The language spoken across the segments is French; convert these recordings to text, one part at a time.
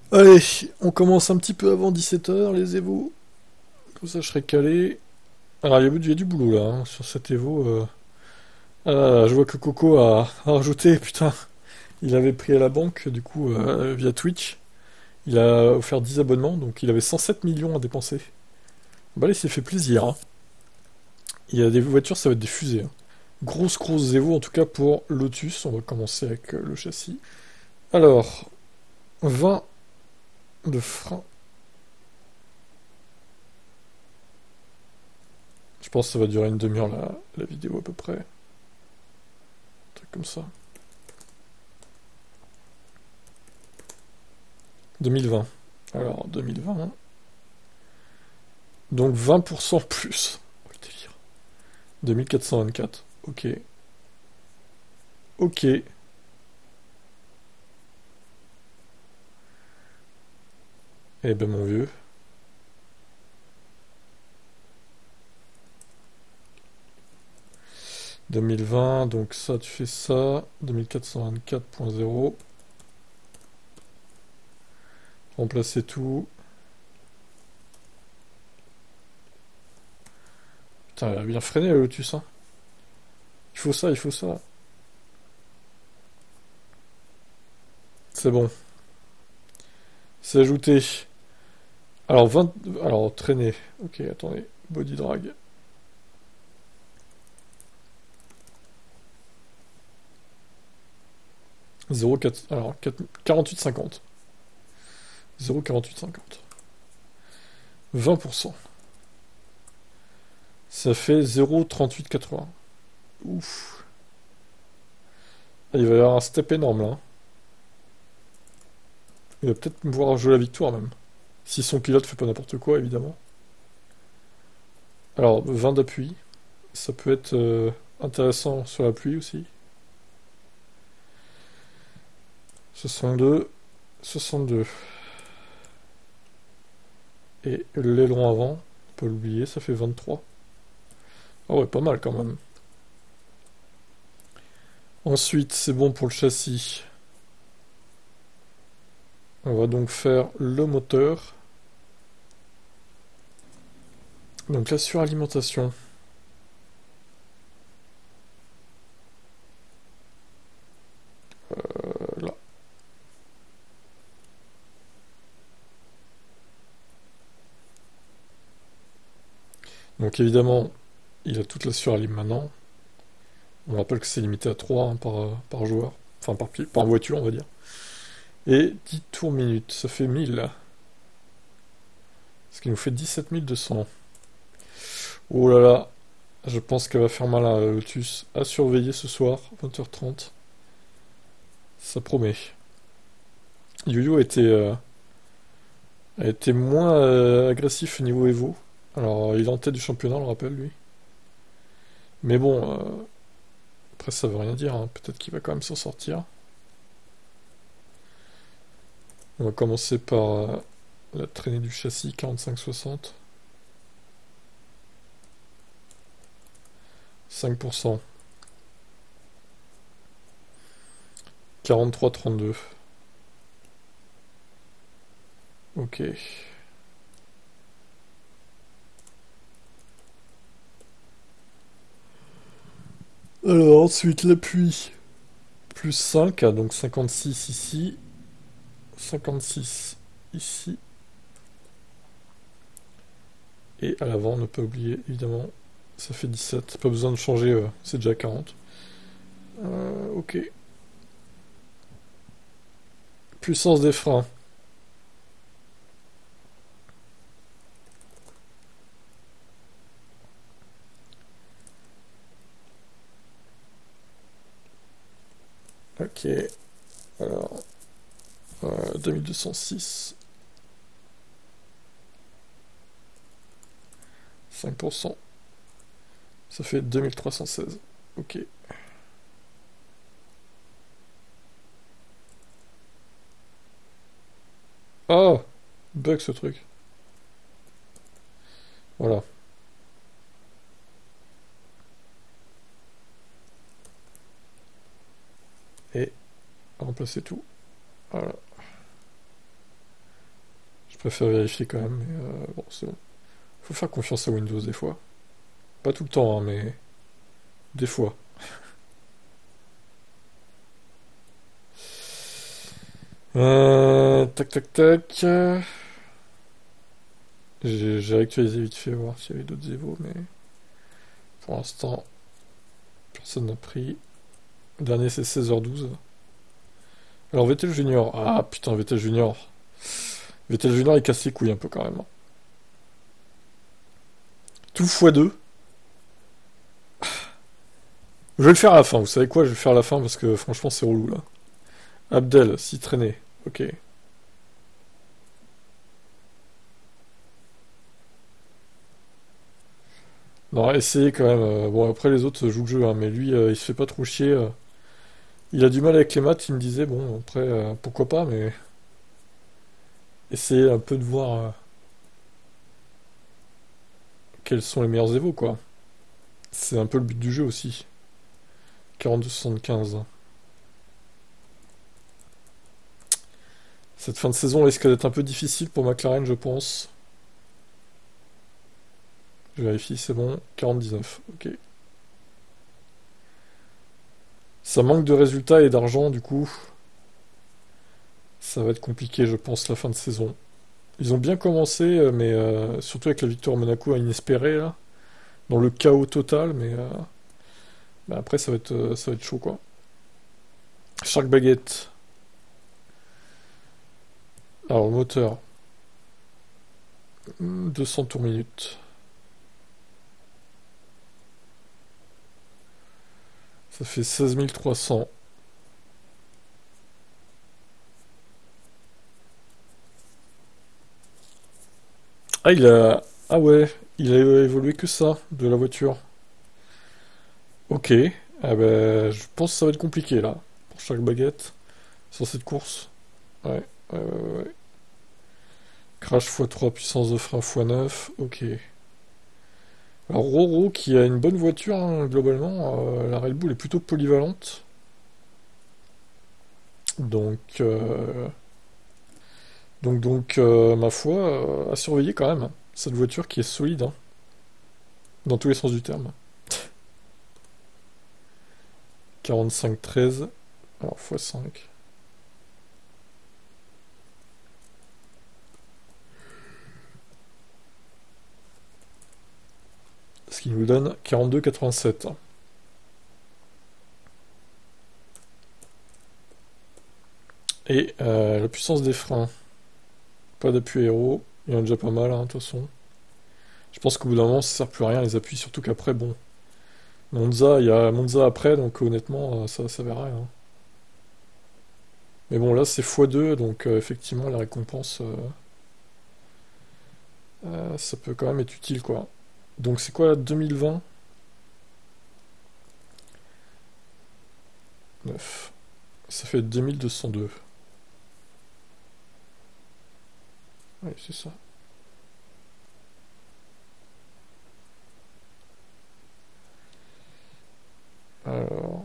Allez, on commence un petit peu avant 17h, les Evo. Comme ça, je serai calé. Alors, il y a du boulot là, hein, sur cet Evo. Ah là là, je vois que Coco a rajouté, putain, il avait pris à la banque, du coup, via Twitch. Il a offert 10 abonnements, donc il avait 107 millions à dépenser. Bah là, il s'est fait plaisir, hein. Il y a des voitures, ça va être des fusées, hein. Grosse Evo, en tout cas pour Lotus. On va commencer avec le châssis. Alors, 20 de frein. Je pense que ça va durer une demi-heure la vidéo à peu près. Un truc comme ça. 2020. Alors, 2020. Donc 20% plus. Oh, le délire. 2424. Ok. Ok. Eh ben mon vieux. 2020, donc ça, tu fais ça. 2424.0. Remplacer tout. Putain, elle a bien freiné la Lotus, hein. Il faut ça, il faut ça. C'est bon. C'est ajouté. Alors 20. Alors traîner. Ok, attendez. Body drag. 0,4. Alors 48,50. 0,4850. 20%. Ça fait 0,3880. Ouf. Ah, il va y avoir un step énorme là, hein. Il va peut-être me voir jouer la victoire même. Si son pilote fait pas n'importe quoi, évidemment. Alors, 20 d'appui. Ça peut être intéressant sur la pluie aussi. 62. 62. Et l'aileron avant, on peut l'oublier, ça fait 23. Ah ouais, pas mal quand même. Ensuite, c'est bon pour le châssis. On va donc faire le moteur. Donc la suralimentation. Là. Donc évidemment, il a toute la suralim maintenant. On rappelle que c'est limité à 3 hein, par joueur. Enfin, par voiture, on va dire. Et 10 tours minutes, ça fait 1000. Ce qui nous fait 17 200. Oh là là, je pense qu'elle va faire mal à Lotus. À surveiller ce soir, 20h30. Ça promet. Yu-Yu a été moins agressif au niveau Evo. Alors, il est en tête du championnat, on le rappelle, lui. Mais bon, après, ça veut rien dire, hein. Peut-être qu'il va quand même s'en sortir. On va commencer par la traînée du châssis, 45-60. 5%. 43-32. Ok. Alors, ensuite, l'appui. Plus 5, donc 56 ici. 56 ici. Et à l'avant, ne pas oublier, évidemment, ça fait 17. Pas besoin de changer, c'est déjà 40. Ok. Puissance des freins. Ok. Alors, 2206. 5%. Ça fait 2316. Ok. Ah, bug ce truc. Voilà. Et remplacer tout. Voilà. Je préfère vérifier quand même, mais bon, c'est bon. Faut faire confiance à Windows des fois. Pas tout le temps, hein, mais des fois. Tac tac tac. J'ai actualisé vite fait voir s'il y avait d'autres évos, mais pour l'instant, personne n'a pris. Le dernier c'est 16h12. Alors Vettel Junior. Ah putain, Vettel Junior. Vettel Junior il casse les couilles un peu quand même. Tout x2. Je vais le faire à la fin, vous savez quoi? Je vais le faire à la fin parce que franchement c'est relou là. Abdel, s'y traîner. Ok. Non, essayez quand même. Bon, après les autres jouent le jeu, hein, mais lui, il se fait pas trop chier. Il a du mal avec les maths, il me disait, bon, après, pourquoi pas, mais essayez un peu de voir quels sont les meilleurs évos, quoi. C'est un peu le but du jeu aussi. 42-75. Cette fin de saison risque d'être un peu difficile pour McLaren, je pense. Je vérifie, c'est bon. 40-19, ok. Ça manque de résultats et d'argent, du coup. Ça va être compliqué, je pense, la fin de saison. Ils ont bien commencé, mais surtout avec la victoire à Monaco inespérée, là. Dans le chaos total, mais bah après, ça va être chaud, quoi. Shark Baguette. Alors, le moteur. 200 tours minute. Ça fait 16 300. Ah, il a... Ah ouais, il a évolué que ça, de la voiture. Ok. Ah ben, je pense que ça va être compliqué, là. Pour chaque baguette. Sur cette course. Ouais. Ouais. Crash x3, puissance de frein x9. Ok. Alors, Roro, qui a une bonne voiture, hein, globalement. La Red Bull est plutôt polyvalente. Donc... ma foi, à surveiller quand même. Cette voiture qui est solide, hein, dans tous les sens du terme. 45-13, alors x5. Ce qui nous donne 42-87. Et la puissance des freins. Pas d'appui aéro. Il y en a déjà pas mal, hein, de toute façon. Je pense qu'au bout d'un moment, ça sert plus à rien les appuis, surtout qu'après, bon. Monza, il y a Monza après, donc honnêtement, ça verra rien. Mais bon, là, c'est x2, donc effectivement, la récompense, ça peut quand même être utile, quoi. Donc c'est quoi, 2020? 9. Ça fait 2202. Oui, c'est ça. Alors,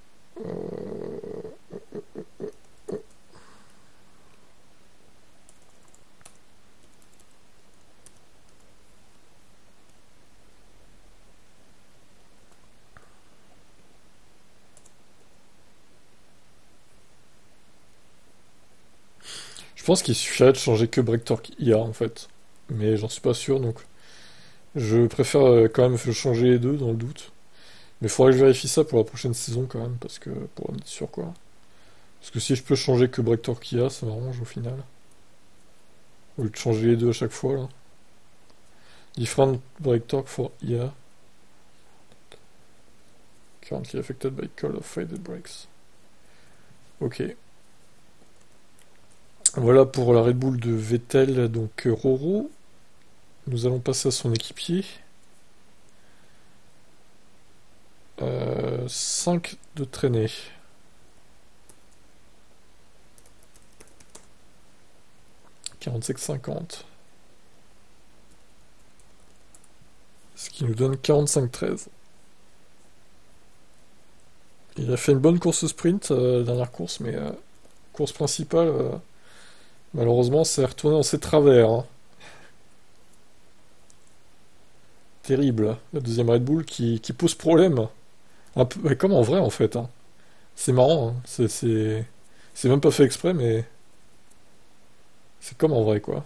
je pense qu'il suffirait de changer que BreakTorque IA en fait. Mais j'en suis pas sûr, donc je préfère quand même changer les deux dans le doute. Mais il faudrait que je vérifie ça pour la prochaine saison quand même, parce que pour en être sûr quoi. Parce que si je peux changer que BreakTorque IA, ça m'arrange au final. Au lieu de changer les deux à chaque fois là. Different BreakTorque for IA. Currently affected by call of faded brakes. Ok. Voilà pour la Red Bull de Vettel, donc Roro. Nous allons passer à son équipier. 5 de traînée. Quarante-cinq 50. Ce qui nous donne 45-13. Il a fait une bonne course sprint, dernière course, mais course principale, Malheureusement, c'est retourné dans ses travers, hein. Terrible. La deuxième Red Bull qui pose problème. Un peu, mais comme en vrai, en fait, hein. C'est marrant, hein. C'est même pas fait exprès, mais c'est comme en vrai, quoi.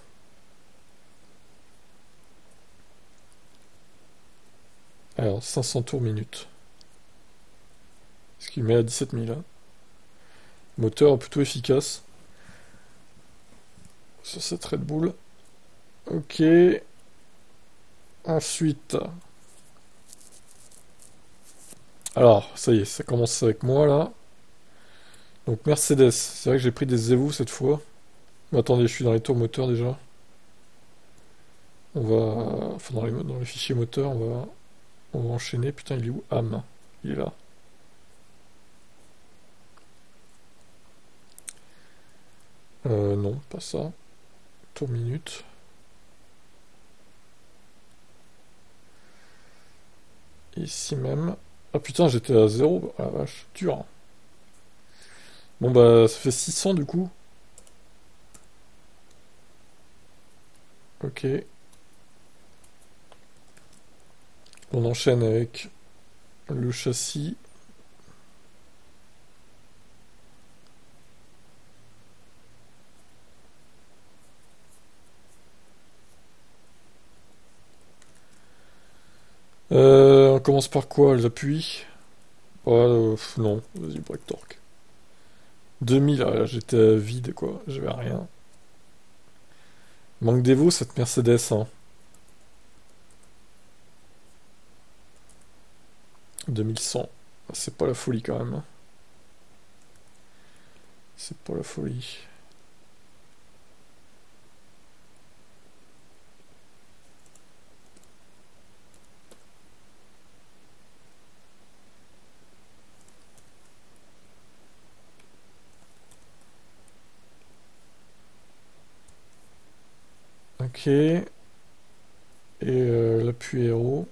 Alors, 500 tours minute. Ce qui met à 17 000, hein. Moteur plutôt efficace sur cette Red Bull. Ok. Ensuite. Alors, ça y est, ça commence avec moi, là. Donc, Mercedes. C'est vrai que j'ai pris des Evo cette fois. Mais attendez, je suis dans les tours moteurs déjà. On va... Enfin, dans les fichiers moteurs, on va enchaîner. Putain, il est où? Ham. Il est là. Non, pas ça. Tour minute. Ici même. Ah putain, j'étais à 0. Ah la vache, dur, hein. Bon bah, ça fait 600 du coup. Ok. On enchaîne avec le châssis. On commence par quoi? Les appuis? Ouais, non, vas-y, break torque. 2000, ah, là, j'étais vide quoi, j'avais rien. Manque d'évo cette Mercedes, hein. 2100. Ah, c'est pas la folie quand même, hein. C'est pas la folie. Ok. Et l'appui aéro.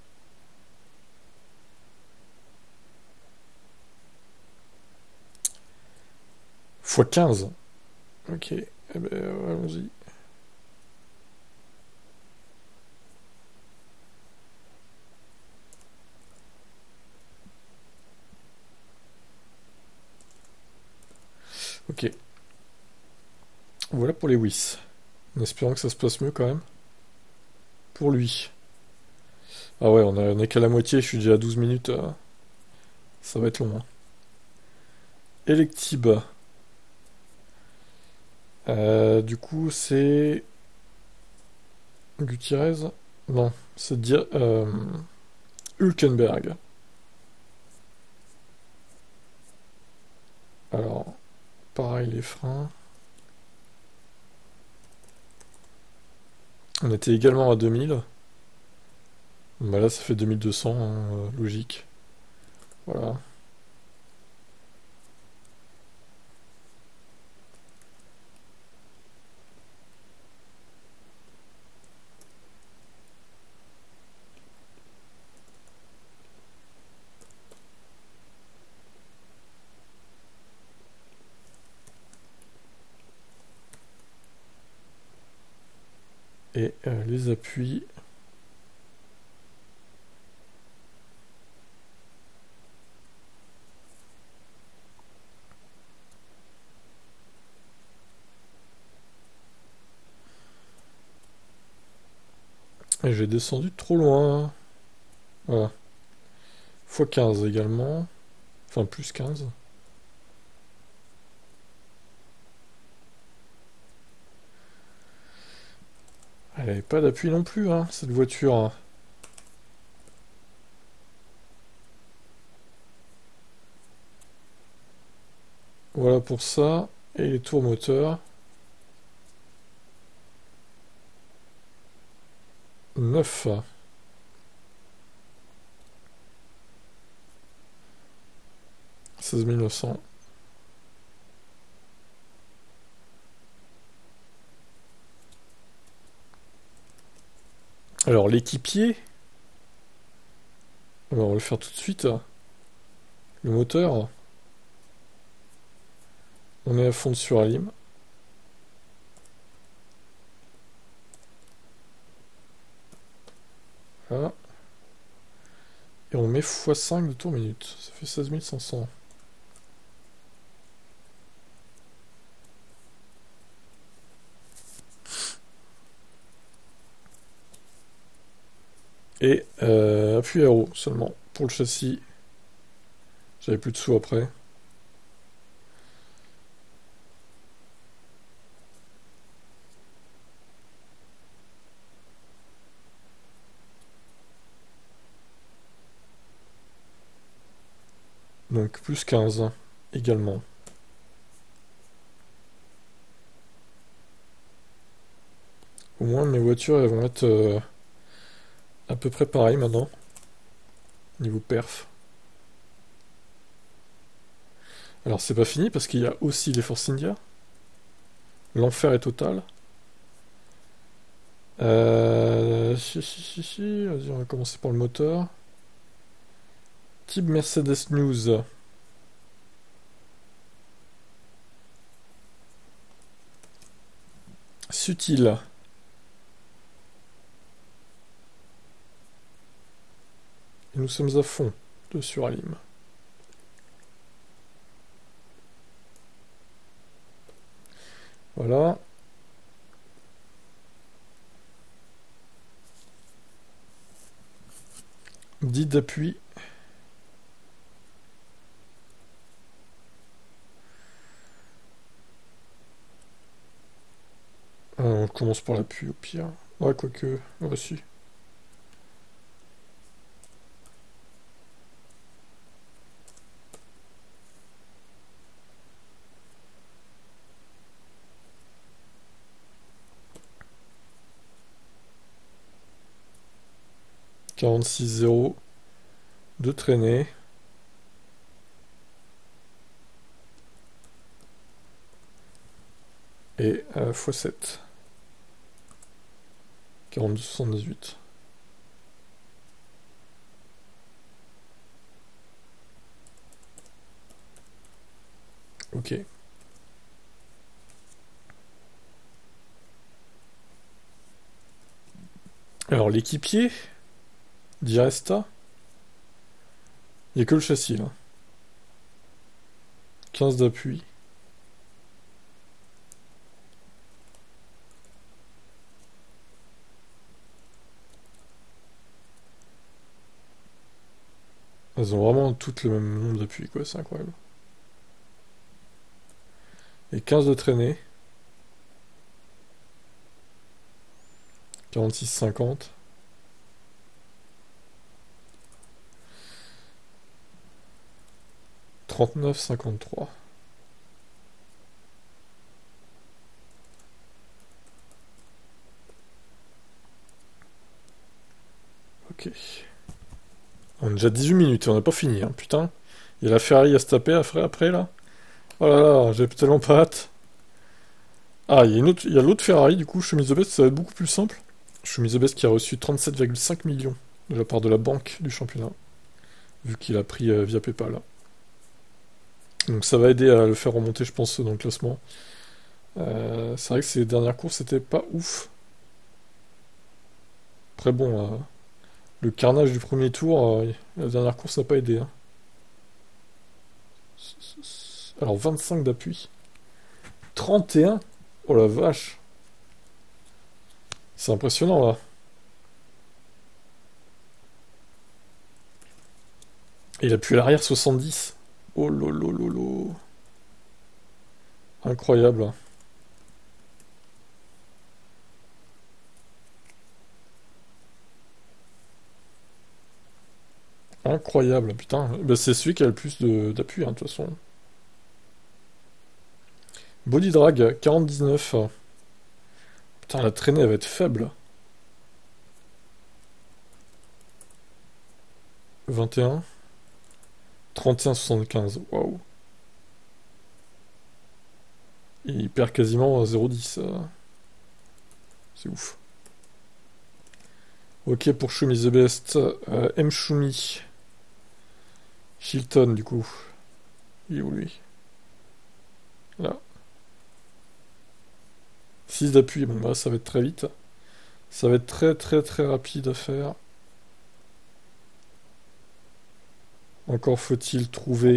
Fois 15. Ok. Eh ben, allons-y. Ok. Voilà pour les WIS. En espérant que ça se passe mieux quand même. Pour lui. Ah ouais, on est qu'à la moitié, je suis déjà à 12 minutes. Ça va être long, hein. Electib. Du coup, c'est Gutiérrez? Non, c'est Hülkenberg. Alors, pareil, les freins. On était également à 2000. Bah là, ça fait 2200, hein, logique. Voilà. Et les appuis. Et j'ai descendu trop loin. Voilà. Fois 15 également. Enfin, plus 15. Elle avait pas d'appui non plus, hein, cette voiture, hein. Voilà pour ça. Et les tours moteurs. 9. 16 900. Alors, l'équipier. On va le faire tout de suite. Le moteur. On est à fond sur Alim. Voilà. Et on met x5 de tour minute. Ça fait 16 500. Et appui aéro seulement pour le châssis. J'avais plus de sous après. Donc plus 15 également. Au moins mes voitures elles vont être à peu près pareilles maintenant. Niveau perf. Alors c'est pas fini parce qu'il y a aussi les Force India. L'enfer est total. Si. Vas-y, on va commencer par le moteur. Type Mercedes News. Sutil. Et nous sommes à fond de suralim. Voilà. Dit d'appui. On commence par l'appui au pire. Ouais, quoique. Ouais, si. « 46,0 de traînée. Et x7. 42,78. Ok. Alors l'équipier d'Iresta, il n'y a que le châssis là. 15 d'appui. Elles ont vraiment toutes le même nombre d'appuis quoi, c'est incroyable. Et 15 de traînée. 46,50. « 39,53. Ok. On a déjà 18 minutes et on n'a pas fini, hein, putain. Il y a la Ferrari à se taper après là. Oh là là, j'ai tellement pas hâte. Ah, il y a l'autre Ferrari, du coup, Chemise de Best, ça va être beaucoup plus simple. Chemise de Best qui a reçu 37,5 millions de la part de la banque du championnat, vu qu'il a pris via PayPal. Donc ça va aider à le faire remonter, je pense, dans le classement. C'est vrai que ces dernières courses, c'était pas ouf. Après bon, le carnage du premier tour, la dernière course n'a pas aidé, hein. Alors 25 d'appui. 31. Oh la vache. C'est impressionnant là. Et il appuie à l'arrière 70. Oh lolo. Incroyable. Incroyable, putain. Bah, c'est celui qui a le plus d'appui, hein, de toute façon. Body drag, 49. Putain, la traînée, elle va être faible. 21. 31,75. Waouh. Il perd quasiment 0,10. C'est ouf. Ok pour Shumi the Best. M. Shumi. Shilton, du coup. Il est où lui? Là. 6 d'appui. Bon, bah, ça va être très vite. Ça va être très rapide à faire. Encore faut-il trouver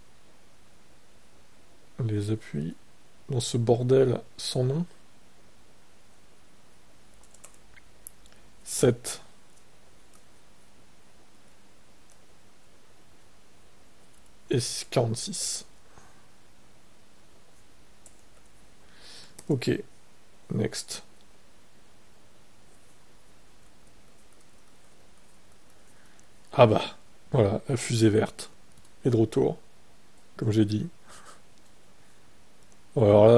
les appuis dans ce bordel sans nom. 7. Et 46. Ok, next. Ah bah, voilà, la fusée verte est de retour, comme j'ai dit. Bon, alors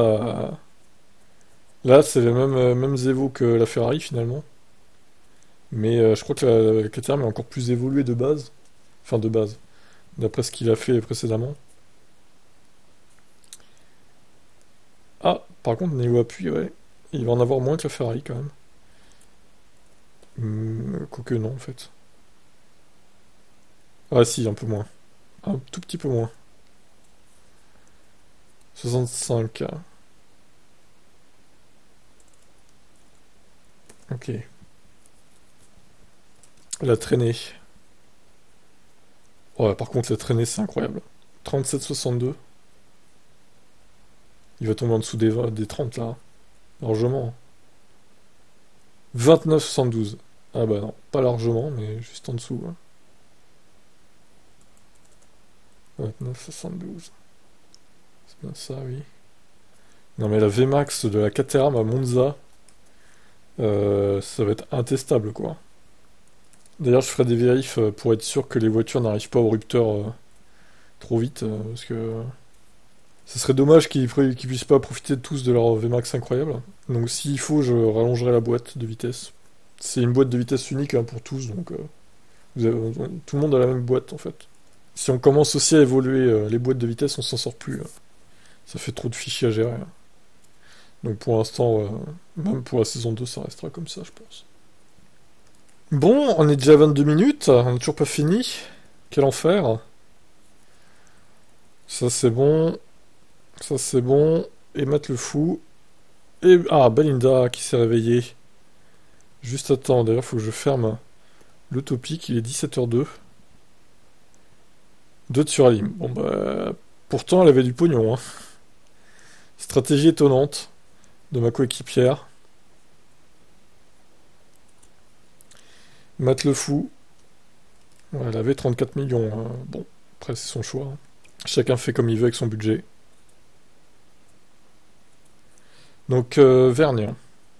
là c'est les mêmes évos que la Ferrari finalement. Mais je crois que la KTM est encore plus évoluée de base. Enfin de base, d'après ce qu'il a fait précédemment. Ah, par contre, niveau appui, ouais, il va en avoir moins que la Ferrari quand même. Quoique non en fait. Ah si, un peu moins. Un tout petit peu moins. 65. Ok. La traînée. Ouais, par contre, la traînée, c'est incroyable. 37,62. Il va tomber en dessous des 30 là. Largement. 29,72. Ah bah non, pas largement, mais juste en dessous. 29,72. C'est bien ça, oui. Non mais la VMAX de la Caterham à Monza, ça va être intestable quoi. D'ailleurs, je ferai des vérifs pour être sûr que les voitures n'arrivent pas au rupteur trop vite, parce que ce serait dommage qu'ils puissent pas profiter tous de leur VMAX incroyable. Donc s'il faut, je rallongerai la boîte de vitesse. C'est une boîte de vitesse unique hein, pour tous, donc tout le monde a la même boîte en fait. Si on commence aussi à évoluer les boîtes de vitesse, on s'en sort plus. Ça fait trop de fichiers à gérer. Donc pour l'instant, même pour la saison 2, ça restera comme ça, je pense. Bon, on est déjà à 22 minutes, on n'est toujours pas fini. Quel enfer. Ça c'est bon, ça c'est bon. Et Matt le fou. Et ah, Belinda qui s'est réveillée. Juste à temps, d'ailleurs, faut que je ferme le topic, il est 17h02. 2 de suralim. Bon bah, pourtant elle avait du pognon. Hein. Stratégie étonnante de ma coéquipière. Matt le fou. Ouais, elle avait 34 millions. Hein. Bon, après c'est son choix. Hein. Chacun fait comme il veut avec son budget. Donc, Vergne.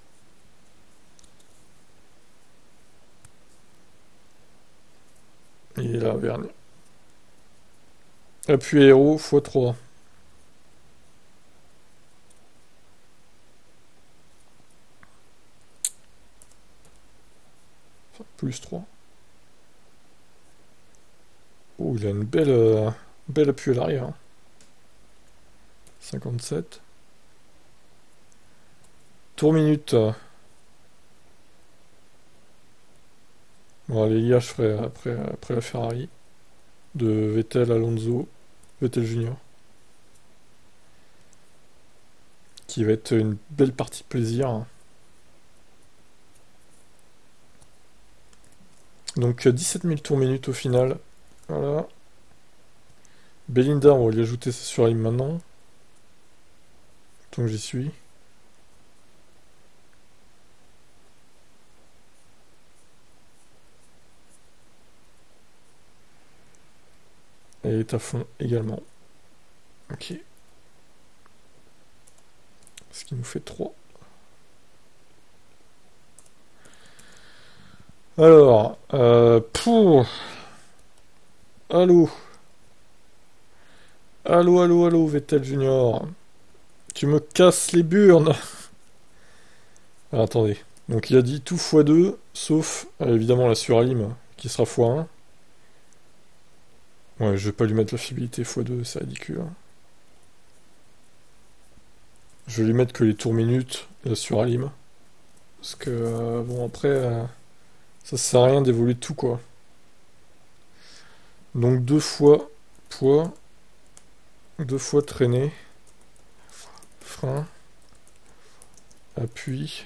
Il est là, Vergne. Appui aéro x3. Enfin, plus 3. Oh, il a une belle appui à l'arrière. 57. Tour minute. Bon, allez, IA, je ferai après la Ferrari. De Vettel, Alonso, Vettel Junior. Qui va être une belle partie de plaisir. Donc 17 000 tours minute au final. Voilà. Belinda, on va lui ajouter ça sur la maintenant. Tant que j'y suis. Elle est à fond également. Ok. Ce qui nous fait 3. Alors, pour... Allô. Allô, allô, allô, Vettel Junior. Tu me casses les burnes. Ah, attendez. Donc il a dit tout x2, sauf évidemment la suralim, qui sera x1. Ouais, je vais pas lui mettre la fiabilité x2, c'est ridicule. Je vais lui mettre que les tours minutes et la suralim. Parce que, bon, après, ça sert à rien d'évoluer tout, quoi. Donc 2 fois poids, 2 fois traînée, frein, appui,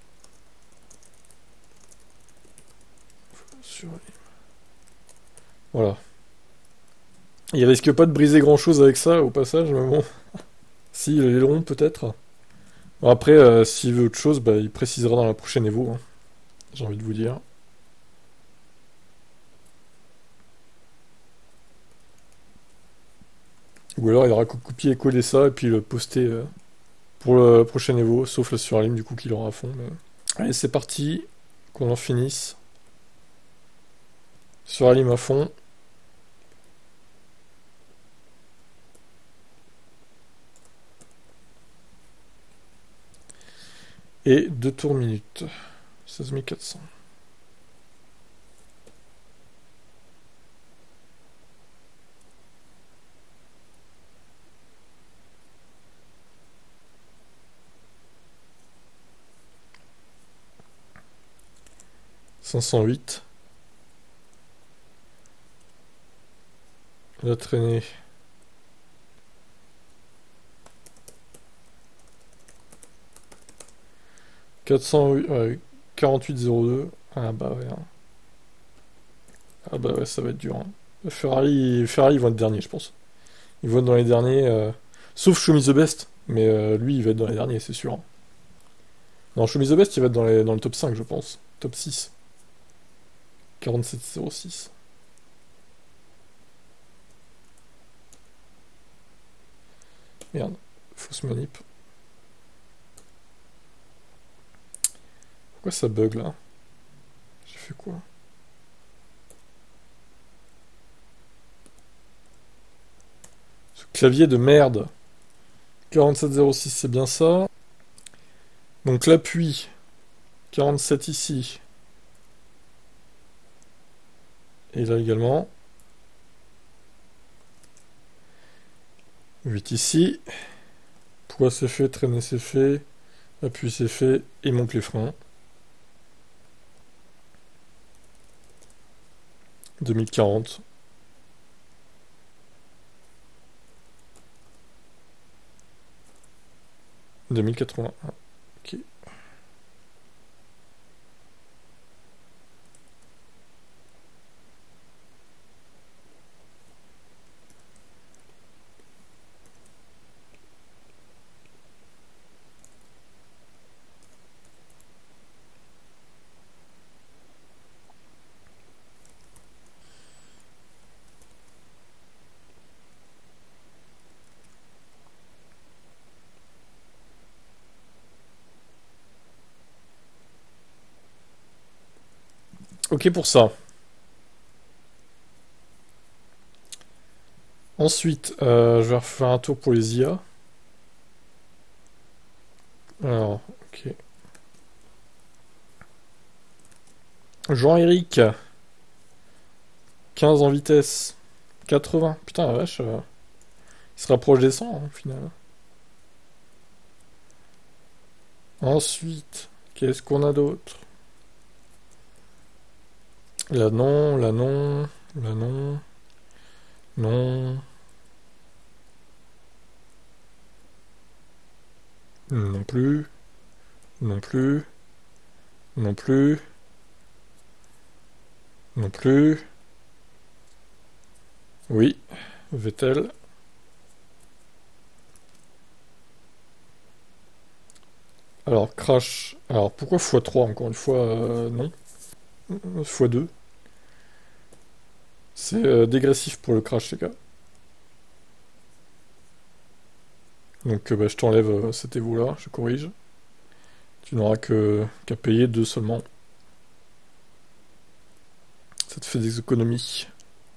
suralim. Voilà. Il risque pas de briser grand-chose avec ça, au passage, mais bon. Si, l'aileron, peut-être. Bon, après, s'il veut autre chose, bah, il précisera dans la prochaine Evo, hein, j'ai envie de vous dire. Ou alors il aura copié et collé ça et puis le poster pour le prochain Evo, sauf le Suralim du coup qu'il aura à fond. Mais... Allez, c'est parti, qu'on en finisse. Suralim à fond. Et 2 tours minutes. 16 400. ...508. La traînée. Ouais, 48,02. Ah bah ouais. Hein. Ah bah ouais, ça va être dur. Hein. Ferrari, ils vont être derniers, je pense. Ils vont être dans les derniers. Sauf Show Me the Best. Mais lui, il va être dans les derniers, c'est sûr. Hein. Non, Show Me the Best, il va être dans le top 5, je pense. Top 6. 47,06. Merde. Fausse manip. Pourquoi ça bug là? J'ai fait quoi? Ce clavier de merde. 47,06, c'est bien ça. Donc l'appui. 47 ici. Et là également. 8 ici. Poids c'est fait, traîner c'est fait. Appui c'est fait. Et monte les freins. 2040. « 2081. Ok. Ok pour ça. Ensuite, je vais refaire un tour pour les IA. Alors, ok. Jean-Éric. 15 en vitesse. 80. Putain, la vache. Il se rapproche des 100, hein, au final. Ensuite, qu'est-ce qu'on a d'autre? Là non, là non, là non, non, non plus, non plus, non plus, non plus. Oui, Vettel. Alors, crash. Alors, pourquoi x3 encore une fois non. x2. C'est dégressif pour le crash, les gars. Donc, bah, je t'enlève cet évo là, je corrige. Tu n'auras qu'à payer 2 seulement. Ça te fait des économies.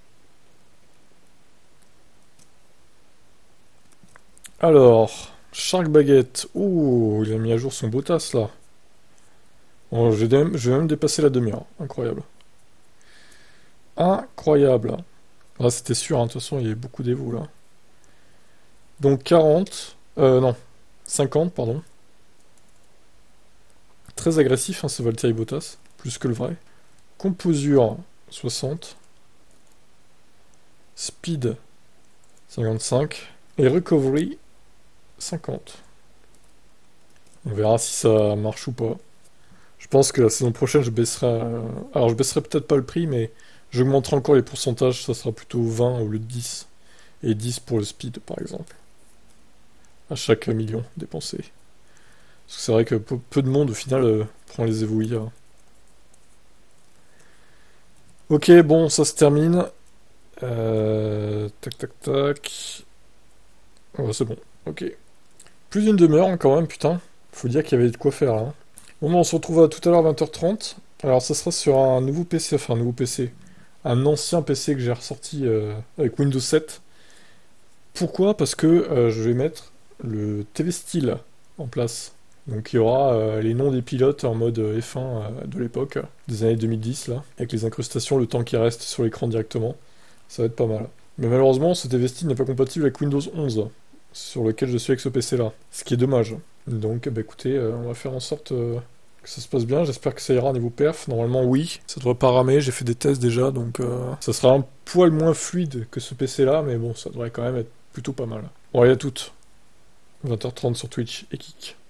Alors, Shark Baguette. Ouh, il a mis à jour son Bottas là. Bon, je vais même dépasser la demi-heure. Incroyable. Incroyable. Ah, c'était sûr, hein, de toute façon, il y avait beaucoup d'évo là. Donc 40. Non. 50, pardon. Très agressif, hein, ce Valtteri Bottas. Plus que le vrai. Composure, 60. Speed, 55. Et recovery, 50. On verra si ça marche ou pas. Je pense que la saison prochaine, je baisserai... alors, je baisserai peut-être pas le prix, mais J'augmenterai encore les pourcentages, ça sera plutôt 20 au lieu de 10. Et 10 pour le speed, par exemple. À chaque million dépensé. Parce que c'est vrai que peu de monde, au final, prend les Evo IA. Ok, bon, ça se termine. Tac, tac, tac. Ouais, c'est bon. Ok. Plus d'une demi-heure, hein, quand même, putain. Faut dire qu'il y avait de quoi faire, là, hein. Bon, on se retrouve tout à l'heure 20h30. Alors, ça sera sur un nouveau PC, enfin un nouveau PC. Un ancien PC que j'ai ressorti avec Windows 7. Pourquoi? Parce que je vais mettre le TV Style en place. Donc il y aura les noms des pilotes en mode F1 de l'époque, des années 2010 là, avec les incrustations, le temps qui reste sur l'écran directement. Ça va être pas mal. Mais malheureusement, ce TV Style n'est pas compatible avec Windows 11, sur lequel je suis avec ce PC là. Ce qui est dommage. Donc bah écoutez, on va faire en sorte que ça se passe bien. J'espère que ça ira niveau perf. Normalement oui, ça devrait pas ramer, j'ai fait des tests déjà, donc ça sera un poil moins fluide que ce PC là, mais bon, ça devrait quand même être plutôt pas mal. Bon, allez à toutes. 20h30 sur Twitch et Kik.